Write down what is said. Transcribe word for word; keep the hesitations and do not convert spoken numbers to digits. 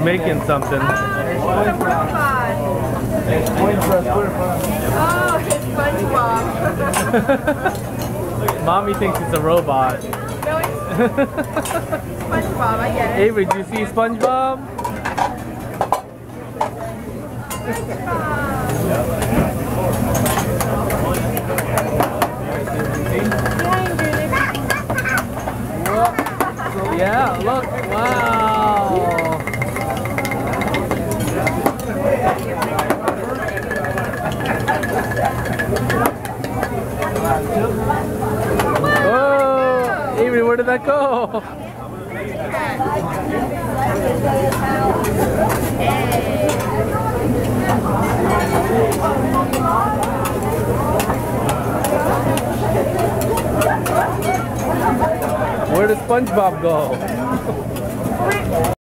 making something. Oh, it's a robot. Oh, it's SpongeBob. Mommy thinks it's a robot. No, it's SpongeBob, I get it. Avery, do you see SpongeBob? Yeah, look. Wow. Whoa! Avery, where did that go? Where did SpongeBob go?